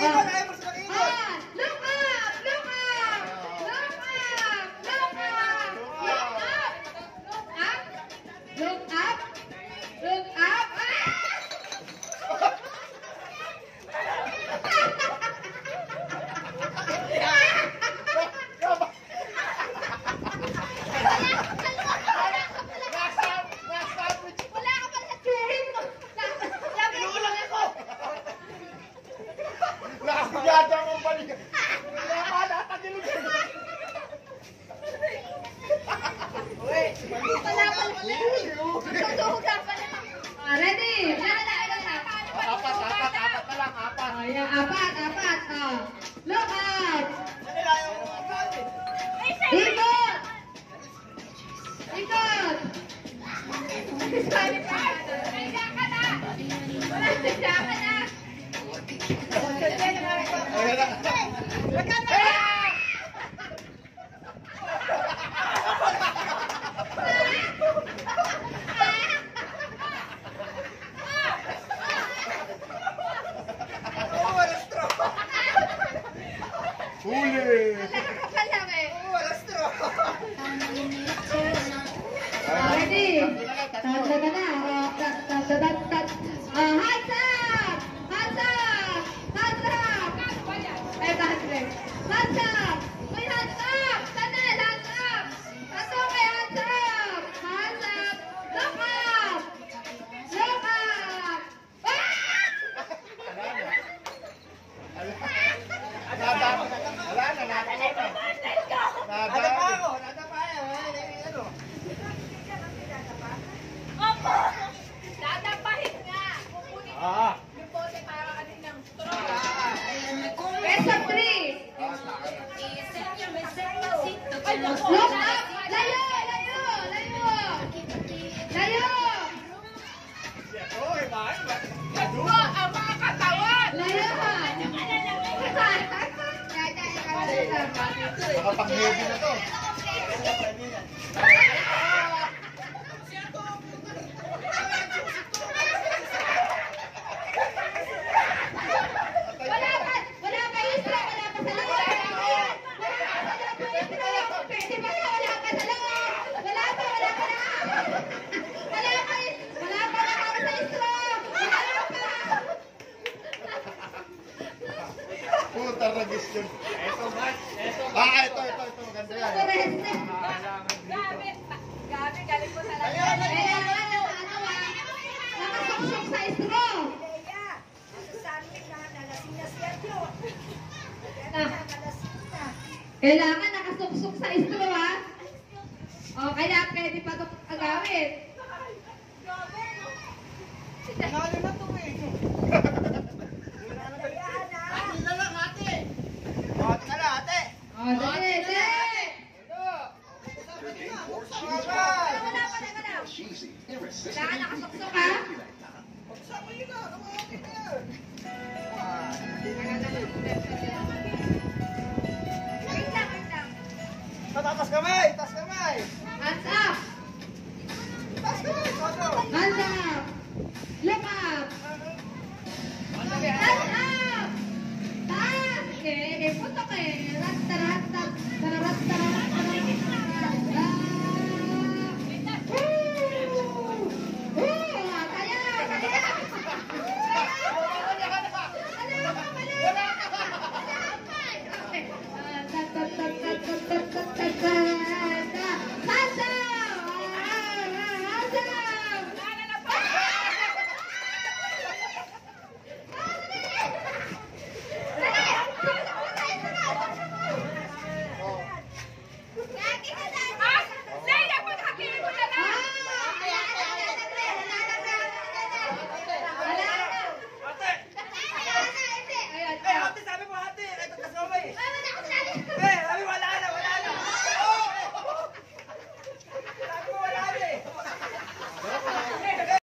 ikot. Ayaw mo sa ikot. Look up! Look up! Look up! Look up! Look up! Look up! Look up! Nakakagada mong balik. Wala ka natagilid. Uy, Wala pa lang. Magtutuhuga pa lang. Ready? Apat na lang, apat. Ayan, apat. Look up! Ikot! Ikot! Sabi pa! Nandiyan ka na! Nandiyan ka na! Huli! Wala ka pa lang eh. Wala straw! Ready? Tanda ka na. Hands up! Hands up! Hands up! Eh, bakit? Hands up! Uy, hands up! Sanel, hands up! Hands up, hands up! Hands up! Look up! Look up! Wala na, nadapa ako. Ano? Opo! Dadapahin nga! Kukunin yung bote para kaninang straw. Peso 3! Look up! Layo! Layo! Layo! Layo! Oy, mahal ba? Ang mga katawan! Layo! Nakapag-heavy na to. Wala pa isra! Wala pa sa loob! Pwede ba na? Wala pa sa loob! Wala pa na para sa isra! Wala pa! Puta, ragis yun. Ito. Maganda yan. Gabi, galing ko sa lahat. Kailangan nakasuksok sa straw. Kailangan nakasuksok sa straw, ha? O, kaya pwede pa ito agawin.